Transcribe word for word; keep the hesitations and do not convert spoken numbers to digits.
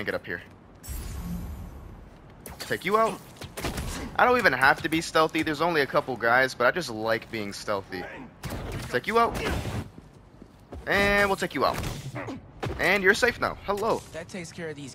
can't get up here. Take you out. I don't even have to be stealthy. There's only a couple guys, but I just like being stealthy. Take you out. And we'll take you out. And you're safe now. Hello. That takes care of these